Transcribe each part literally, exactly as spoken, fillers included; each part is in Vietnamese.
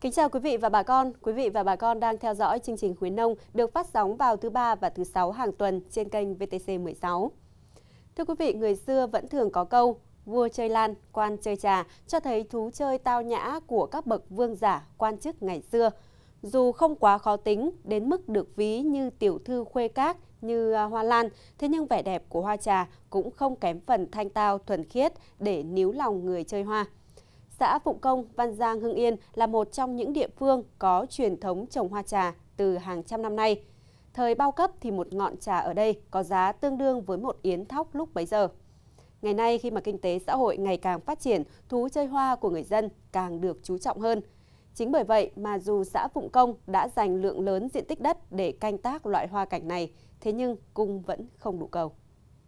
Kính chào quý vị và bà con. Quý vị và bà con đang theo dõi chương trình Khuyến Nông được phát sóng vào thứ ba và thứ sáu hàng tuần trên kênh vê tê xê mười sáu. Thưa quý vị, người xưa vẫn thường có câu vua chơi lan, quan chơi trà, cho thấy thú chơi tao nhã của các bậc vương giả, quan chức ngày xưa. Dù không quá khó tính đến mức được ví như tiểu thư khuê các như hoa lan, thế nhưng vẻ đẹp của hoa trà cũng không kém phần thanh tao thuần khiết để níu lòng người chơi hoa. Xã Phụng Công, Văn Giang, Hưng Yên là một trong những địa phương có truyền thống trồng hoa trà từ hàng trăm năm nay. Thời bao cấp thì một ngọn trà ở đây có giá tương đương với một yến thóc lúc bấy giờ. Ngày nay khi mà kinh tế xã hội ngày càng phát triển, thú chơi hoa của người dân càng được chú trọng hơn. Chính bởi vậy mà dù xã Phụng Công đã dành lượng lớn diện tích đất để canh tác loại hoa cảnh này, thế nhưng cung vẫn không đủ cầu.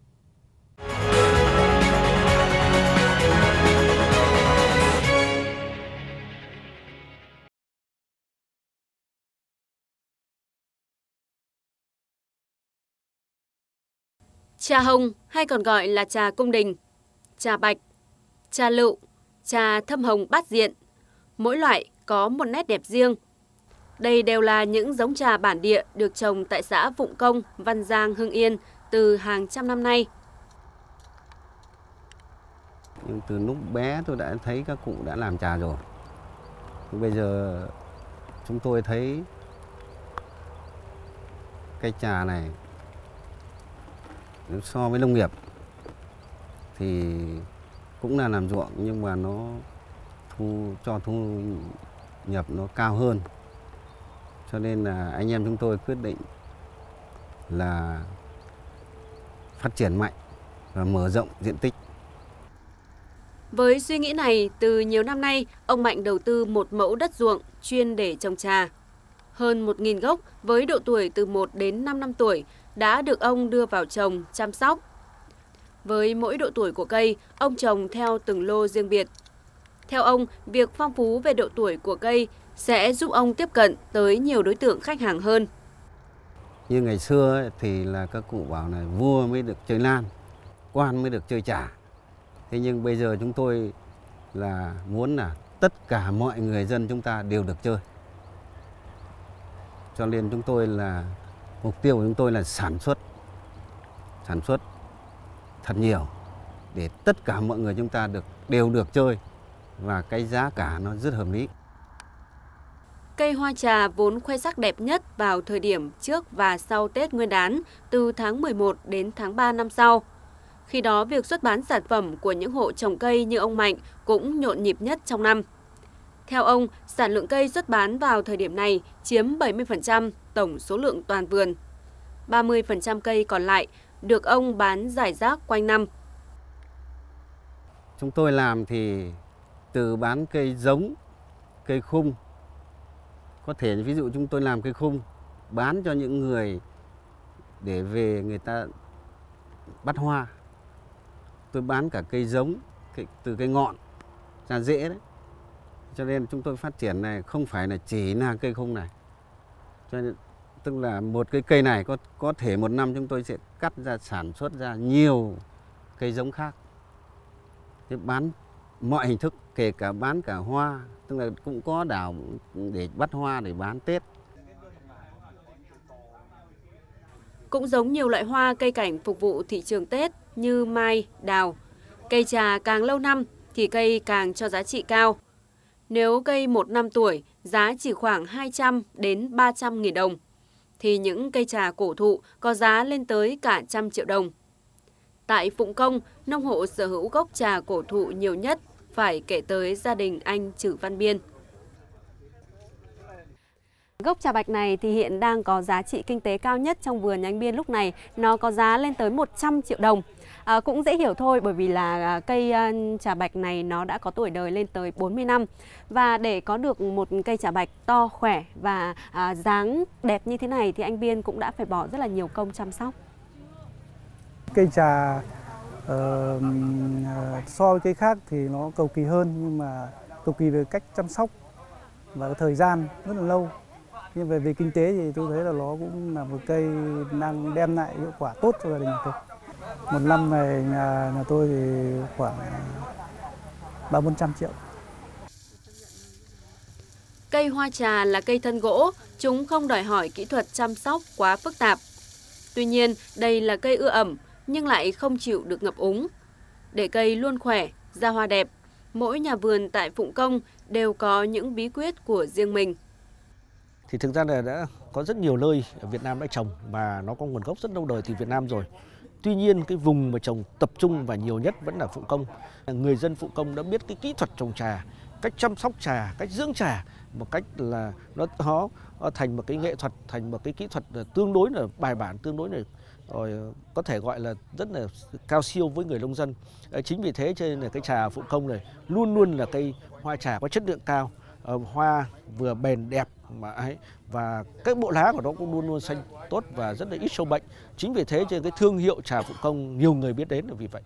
Trà hồng hay còn gọi là trà cung đình, trà bạch, trà lựu, trà thâm hồng bát diện, mỗi loại có một nét đẹp riêng. Đây đều là những giống trà bản địa được trồng tại xã Phụng Công, Văn Giang, Hưng Yên từ hàng trăm năm nay. Nhưng từ lúc bé tôi đã thấy các cụ đã làm trà rồi. Bây giờ chúng tôi thấy cây trà này so với nông nghiệp thì cũng là làm ruộng nhưng mà nó thu cho thu nhập nó cao hơn. Cho nên là anh em chúng tôi quyết định là phát triển mạnh và mở rộng diện tích. Với suy nghĩ này, từ nhiều năm nay, ông Mạnh đầu tư một mẫu đất ruộng chuyên để trồng trà. Hơn một nghìn gốc với độ tuổi từ một đến năm năm tuổi đã được ông đưa vào trồng, chăm sóc. Với mỗi độ tuổi của cây, ông trồng theo từng lô riêng biệt. Theo ông, việc phong phú về độ tuổi của cây sẽ giúp ông tiếp cận tới nhiều đối tượng khách hàng hơn. Như ngày xưa thì là các cụ bảo là vua mới được chơi lan, quan mới được chơi trà. Thế nhưng bây giờ chúng tôi là muốn là tất cả mọi người dân chúng ta đều được chơi. Cho nên chúng tôi là mục tiêu của chúng tôi là sản xuất, sản xuất thật nhiều để tất cả mọi người chúng ta được đều được chơi và cái giá cả nó rất hợp lý. Cây hoa trà vốn khoe sắc đẹp nhất vào thời điểm trước và sau Tết Nguyên đán từ tháng mười một đến tháng ba năm sau. Khi đó việc xuất bán sản phẩm của những hộ trồng cây như ông Mạnh cũng nhộn nhịp nhất trong năm. Theo ông, sản lượng cây xuất bán vào thời điểm này chiếm bảy mươi phần trăm tổng số lượng toàn vườn. ba mươi phần trăm cây còn lại được ông bán rải rác quanh năm. Chúng tôi làm thì từ bán cây giống, cây khung. Có thể ví dụ chúng tôi làm cây khung, bán cho những người để về người ta bắt hoa. Tôi bán cả cây giống, từ cây ngọn ra rễ đấy. Cho nên chúng tôi phát triển này không phải là chỉ là cây khung này. Cho nên, tức là một cái cây này có, có thể một năm chúng tôi sẽ cắt ra sản xuất ra nhiều cây giống khác. Thế bán mọi hình thức, kể cả bán cả hoa, tức là cũng có đảo để bắt hoa để bán Tết. Cũng giống nhiều loại hoa cây cảnh phục vụ thị trường Tết như mai, đào, cây trà càng lâu năm thì cây càng cho giá trị cao. Nếu cây một năm tuổi giá chỉ khoảng hai trăm đến ba trăm nghìn đồng, thì những cây trà cổ thụ có giá lên tới cả trăm triệu đồng. Tại Phụng Công, nông hộ sở hữu gốc trà cổ thụ nhiều nhất phải kể tới gia đình anh Trử Văn Biên. Gốc trà bạch này thì hiện đang có giá trị kinh tế cao nhất trong vườn nhà anh Biên lúc này. Nó có giá lên tới một trăm triệu đồng. À, cũng dễ hiểu thôi bởi vì là cây trà bạch này nó đã có tuổi đời lên tới bốn mươi năm. Và để có được một cây trà bạch to, khỏe và à, dáng đẹp như thế này thì anh Biên cũng đã phải bỏ rất là nhiều công chăm sóc. Cây trà uh, so với cây khác thì nó cầu kỳ hơn, nhưng mà cầu kỳ về cách chăm sóc và thời gian rất là lâu. Nhưng về về kinh tế thì tôi thấy là nó cũng là một cây đang đem lại hiệu quả tốt cho gia đình tôi. Một năm này nhà, nhà tôi thì khoảng ba bốn trăm triệu. Cây hoa trà là cây thân gỗ, chúng không đòi hỏi kỹ thuật chăm sóc quá phức tạp. Tuy nhiên, đây là cây ưa ẩm nhưng lại không chịu được ngập úng. Để cây luôn khỏe, ra hoa đẹp, mỗi nhà vườn tại Phụng Công đều có những bí quyết của riêng mình. Thì thực ra là đã có rất nhiều nơi ở Việt Nam đã trồng và nó có nguồn gốc rất lâu đời từ Việt Nam rồi. Tuy nhiên cái vùng mà trồng tập trung và nhiều nhất vẫn là Phụng Công. Người dân Phụng Công đã biết cái kỹ thuật trồng trà, cách chăm sóc trà, cách dưỡng trà một cách là nó, nó thành một cái nghệ thuật, thành một cái kỹ thuật tương đối là bài bản, tương đối là rồi có thể gọi là rất là cao siêu với người nông dân. Chính vì thế cho nên là cái trà Phụng Công này luôn luôn là cây hoa trà có chất lượng cao, hoa vừa bền đẹp mà ấy, và các bộ lá của nó cũng luôn luôn xanh tốt và rất là ít sâu bệnh. Chính vì thế cho nên cái thương hiệu trà Phụng Công nhiều người biết đến là vì vậy.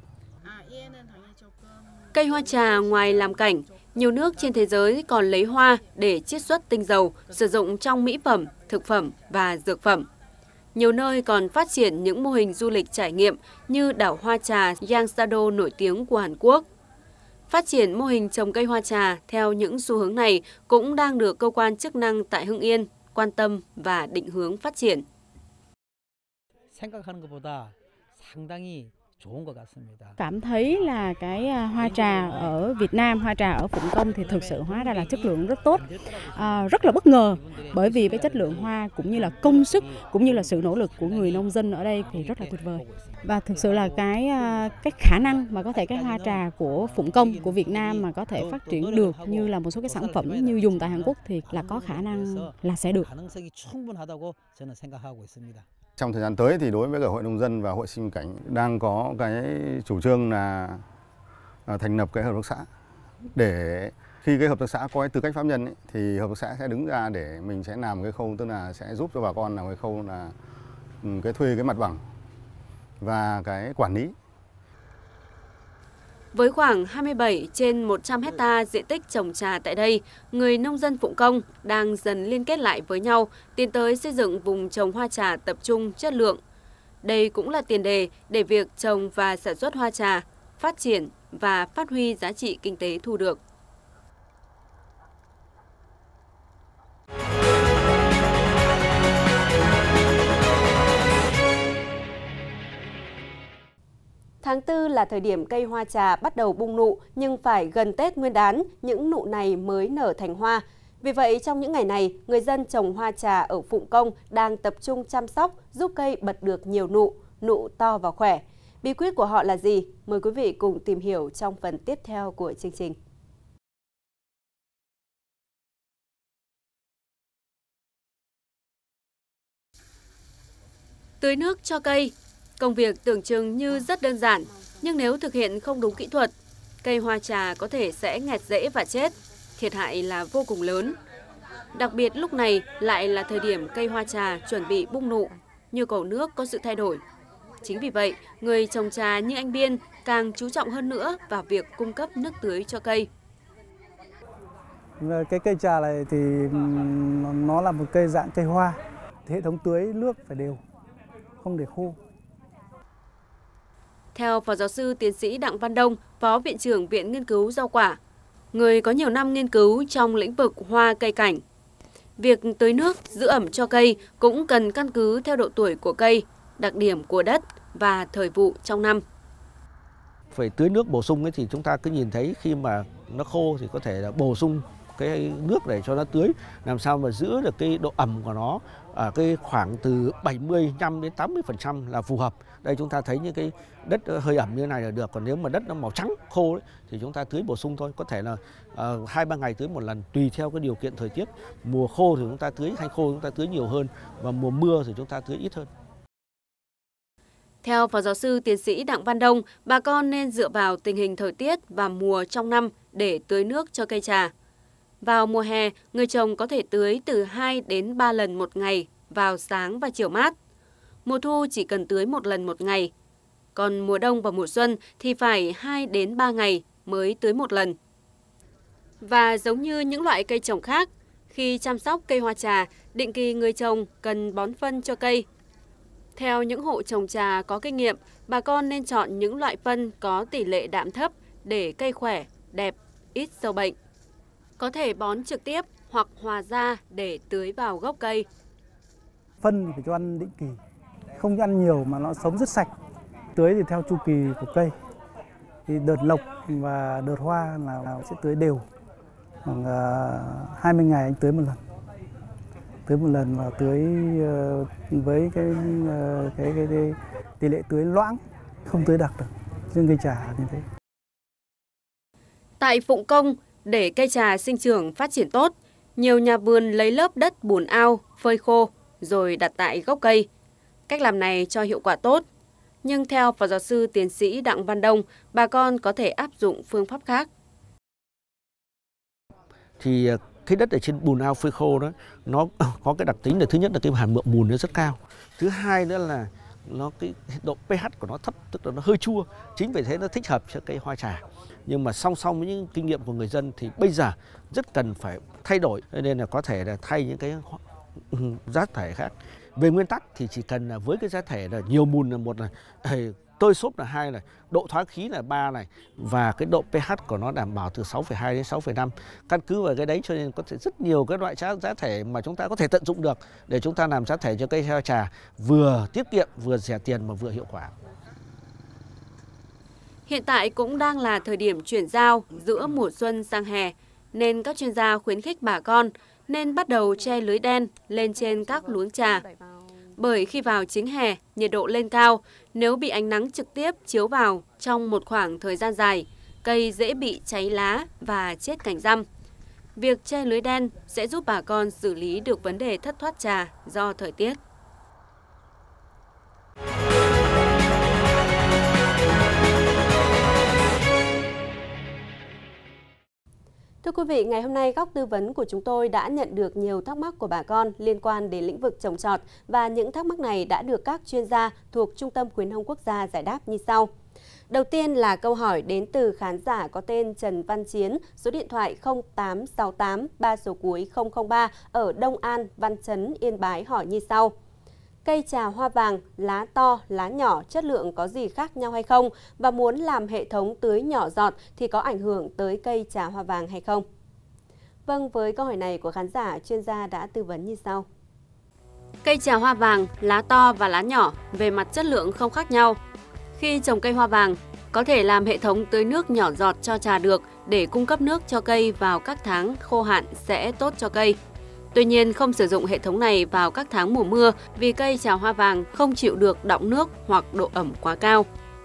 Cây hoa trà ngoài làm cảnh, nhiều nước trên thế giới còn lấy hoa để chiết xuất tinh dầu, sử dụng trong mỹ phẩm, thực phẩm và dược phẩm. Nhiều nơi còn phát triển những mô hình du lịch trải nghiệm như đảo hoa trà Yangsado nổi tiếng của Hàn Quốc. Phát triển mô hình trồng cây hoa trà theo những xu hướng này cũng đang được cơ quan chức năng tại Hưng Yên quan tâm và định hướng phát triển. Cảm thấy là cái hoa trà ở Việt Nam, hoa trà ở Phụng Công thì thực sự hóa ra là chất lượng rất tốt, à, rất là bất ngờ bởi vì cái chất lượng hoa cũng như là công sức cũng như là sự nỗ lực của người nông dân ở đây thì rất là tuyệt vời. Và thực sự là cái cái khả năng mà có thể cái hoa trà của Phụng Công của Việt Nam mà có thể phát triển được như là một số cái sản phẩm như dùng tại Hàn Quốc thì là có khả năng là sẽ được. Trong thời gian tới thì đối với cả Hội Nông dân và Hội Sinh Cảnh đang có cái chủ trương là thành lập cái hợp tác xã, để khi cái hợp tác xã có cái tư cách pháp nhân ấy, thì hợp tác xã sẽ đứng ra để mình sẽ làm cái khâu, tức là sẽ giúp cho bà con làm cái khâu là cái thuê cái mặt bằng và cái quản lý. Với khoảng hai mươi bảy trên một trăm hecta diện tích trồng trà tại đây, người nông dân Phụng Công đang dần liên kết lại với nhau, tiến tới xây dựng vùng trồng hoa trà tập trung chất lượng. Đây cũng là tiền đề để việc trồng và sản xuất hoa trà phát triển và phát huy giá trị kinh tế thu được. Tháng tư là thời điểm cây hoa trà bắt đầu bung nụ, nhưng phải gần Tết Nguyên đán, những nụ này mới nở thành hoa. Vì vậy, trong những ngày này, người dân trồng hoa trà ở Phụng Công đang tập trung chăm sóc, giúp cây bật được nhiều nụ, nụ to và khỏe. Bí quyết của họ là gì? Mời quý vị cùng tìm hiểu trong phần tiếp theo của chương trình. Tưới nước cho cây. Công việc tưởng chừng như rất đơn giản, nhưng nếu thực hiện không đúng kỹ thuật, cây hoa trà có thể sẽ nghẹt rễ và chết, thiệt hại là vô cùng lớn. Đặc biệt lúc này lại là thời điểm cây hoa trà chuẩn bị bung nụ, nhu cầu nước có sự thay đổi. Chính vì vậy, người trồng trà như anh Biên càng chú trọng hơn nữa vào việc cung cấp nước tưới cho cây. Cái cây trà này thì nó là một cây dạng cây hoa, hệ thống tưới nước phải đều, không để khô. Theo Phó Giáo sư Tiến sĩ Đặng Văn Đông, Phó Viện trưởng Viện Nghiên cứu Rau quả, người có nhiều năm nghiên cứu trong lĩnh vực hoa cây cảnh, việc tưới nước, giữ ẩm cho cây cũng cần căn cứ theo độ tuổi của cây, đặc điểm của đất và thời vụ trong năm. Phải tưới nước bổ sung ấy thì chúng ta cứ nhìn thấy khi mà nó khô thì có thể là bổ sung cái nước để cho nó tưới, làm sao mà giữ được cái độ ẩm của nó ở cái khoảng từ bảy mươi lăm đến tám mươi phần trăm là phù hợp. Đây chúng ta thấy những cái đất hơi ẩm như thế này là được, còn nếu mà đất nó màu trắng khô ấy, thì chúng ta tưới bổ sung thôi, có thể là hai ba ngày tưới một lần tùy theo cái điều kiện thời tiết. Mùa khô thì chúng ta tưới, hành khô chúng ta tưới nhiều hơn, và mùa mưa thì chúng ta tưới ít hơn. Theo Phó Giáo sư Tiến sĩ Đặng Văn Đông, bà con nên dựa vào tình hình thời tiết và mùa trong năm để tưới nước cho cây trà. Vào mùa hè, người trồng có thể tưới từ hai đến ba lần một ngày vào sáng và chiều mát. Mùa thu chỉ cần tưới một lần một ngày. Còn mùa đông và mùa xuân thì phải hai đến ba ngày mới tưới một lần. Và giống như những loại cây trồng khác, khi chăm sóc cây hoa trà, định kỳ người trồng cần bón phân cho cây. Theo những hộ trồng trà có kinh nghiệm, bà con nên chọn những loại phân có tỷ lệ đạm thấp để cây khỏe, đẹp, ít sâu bệnh. Có thể bón trực tiếp hoặc hòa ra để tưới vào gốc cây. Phân thì phải cho ăn định kỳ, không ăn nhiều mà nó sống rất sạch. Tưới thì theo chu kỳ của cây. Thì đợt lộc và đợt hoa là sẽ tưới đều. Khoảng hai mươi ngày anh tưới một lần. Tưới một lần và tưới với cái cái, cái, cái tỷ lệ tưới loãng, không tưới đặc được. Riêng cây trà như thế. Tại Phụng Công, để cây trà sinh trưởng phát triển tốt, nhiều nhà vườn lấy lớp đất bùn ao, phơi khô rồi đặt tại gốc cây. Cách làm này cho hiệu quả tốt. Nhưng theo Phó Giáo sư Tiến sĩ Đặng Văn Đông, bà con có thể áp dụng phương pháp khác. Thì cái đất ở trên bùn ao phơi khô đó, nó có cái đặc tính là thứ nhất là cái hàm lượng mùn nó rất cao. Thứ hai nữa là nó cái độ pH của nó thấp, tức là nó hơi chua. Chính vì thế nó thích hợp cho cây hoa trà. Nhưng mà song song với những kinh nghiệm của người dân thì bây giờ rất cần phải thay đổi, nên là có thể là thay những cái rác thải khác. Về nguyên tắc thì chỉ cần là với cái rác thải là nhiều mùn là một, là tơi xốp là hai, này độ thoáng khí là ba này, và cái độ pH của nó đảm bảo từ sáu phẩy hai đến sáu phẩy năm. Căn cứ vào cái đấy cho nên có thể rất nhiều cái loại rác thải mà chúng ta có thể tận dụng được để chúng ta làm rác thải cho cây hoa trà vừa tiết kiệm, vừa rẻ tiền mà vừa hiệu quả. Hiện tại cũng đang là thời điểm chuyển giao giữa mùa xuân sang hè, nên các chuyên gia khuyến khích bà con nên bắt đầu che lưới đen lên trên các luống trà. Bởi khi vào chính hè, nhiệt độ lên cao, nếu bị ánh nắng trực tiếp chiếu vào trong một khoảng thời gian dài, cây dễ bị cháy lá và chết cành răm. Việc che lưới đen sẽ giúp bà con xử lý được vấn đề thất thoát trà do thời tiết. Thưa quý vị, ngày hôm nay góc tư vấn của chúng tôi đã nhận được nhiều thắc mắc của bà con liên quan đến lĩnh vực trồng trọt, và những thắc mắc này đã được các chuyên gia thuộc Trung tâm Khuyến nông Quốc gia giải đáp như sau. Đầu tiên là câu hỏi đến từ khán giả có tên Trần Văn Chiến, số điện thoại không tám sáu tám ba số cuối không không ba ở Đông An, Văn Chấn, Yên Bái hỏi như sau. Cây trà hoa vàng, lá to, lá nhỏ, chất lượng có gì khác nhau hay không? Và muốn làm hệ thống tưới nhỏ giọt thì có ảnh hưởng tới cây trà hoa vàng hay không? Vâng, với câu hỏi này của khán giả, chuyên gia đã tư vấn như sau. Cây trà hoa vàng, lá to và lá nhỏ về mặt chất lượng không khác nhau. Khi trồng cây hoa vàng, có thể làm hệ thống tưới nước nhỏ giọt cho trà được để cung cấp nước cho cây vào các tháng khô hạn sẽ tốt cho cây. Tuy nhiên, không sử dụng hệ thống này vào các tháng mùa mưa vì cây trà hoa vàng không chịu được đọng nước hoặc độ ẩm quá cao.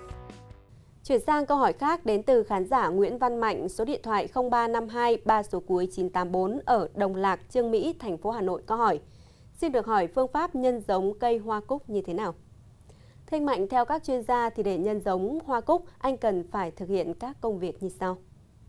Chuyển sang câu hỏi khác đến từ khán giả Nguyễn Văn Mạnh, số điện thoại không ba năm hai ba số cuối chín tám bốn ở Đồng Lạc, Chương Mỹ, thành phố Hà Nội có hỏi. Xin được hỏi phương pháp nhân giống cây hoa cúc như thế nào? Thưa anh Mạnh, theo các chuyên gia thì để nhân giống hoa cúc, anh cần phải thực hiện các công việc như sau.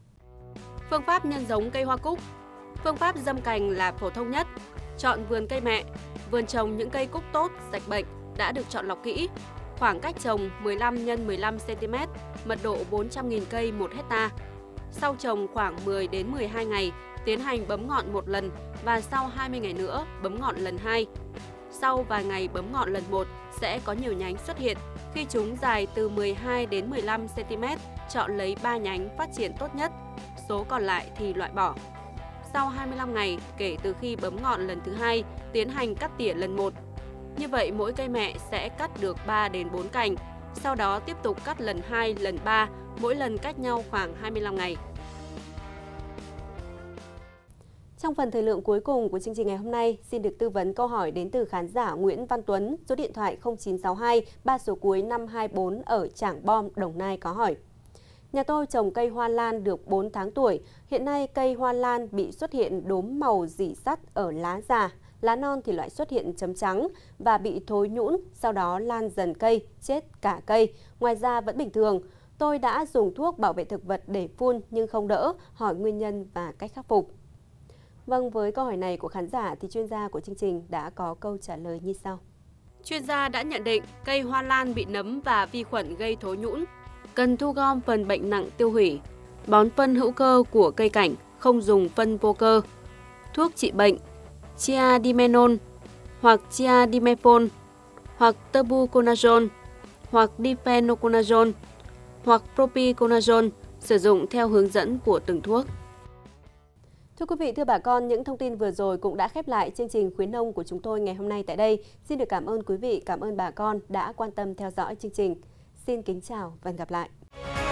Phương pháp nhân giống cây hoa cúc. Phương pháp dâm cành là phổ thông nhất. Chọn vườn cây mẹ, vườn trồng những cây cúc tốt, sạch bệnh, đã được chọn lọc kỹ. Khoảng cách trồng mười lăm nhân mười lăm xăng ti mét, mật độ bốn trăm nghìn cây một hecta. Sau trồng khoảng mười đến mười hai ngày, tiến hành bấm ngọn một lần và sau hai mươi ngày nữa bấm ngọn lần hai. Sau vài ngày bấm ngọn lần một sẽ có nhiều nhánh xuất hiện. Khi chúng dài từ mười hai đến mười lăm xăng ti mét, chọn lấy ba nhánh phát triển tốt nhất, số còn lại thì loại bỏ. Sau hai mươi lăm ngày kể từ khi bấm ngọn lần thứ hai, tiến hành cắt tỉa lần một. Như vậy mỗi cây mẹ sẽ cắt được ba đến bốn cành, sau đó tiếp tục cắt lần hai, lần ba, mỗi lần cách nhau khoảng hai mươi lăm ngày. Trong phần thời lượng cuối cùng của chương trình ngày hôm nay, xin được tư vấn câu hỏi đến từ khán giả Nguyễn Văn Tuấn, số điện thoại không chín sáu hai ba số cuối năm hai bốn ở Trảng Bom, Đồng Nai có hỏi. Nhà tôi trồng cây hoa lan được bốn tháng tuổi, hiện nay cây hoa lan bị xuất hiện đốm màu rỉ sắt ở lá già, lá non thì lại xuất hiện chấm trắng và bị thối nhũn, sau đó lan dần cây, chết cả cây, ngoài ra vẫn bình thường. Tôi đã dùng thuốc bảo vệ thực vật để phun nhưng không đỡ, hỏi nguyên nhân và cách khắc phục. Vâng, với câu hỏi này của khán giả thì chuyên gia của chương trình đã có câu trả lời như sau. Chuyên gia đã nhận định cây hoa lan bị nấm và vi khuẩn gây thối nhũn, cần thu gom phần bệnh nặng tiêu hủy, bón phân hữu cơ của cây cảnh, không dùng phân vô cơ. Thuốc trị bệnh Triadimenol hoặc Triadimephol hoặc Tebuconazole hoặc Difenoconazole hoặc Propiconazole sử dụng theo hướng dẫn của từng thuốc. Thưa quý vị, thưa bà con, những thông tin vừa rồi cũng đã khép lại chương trình khuyến nông của chúng tôi ngày hôm nay tại đây. Xin được cảm ơn quý vị, cảm ơn bà con đã quan tâm theo dõi chương trình. Xin kính chào và hẹn gặp lại.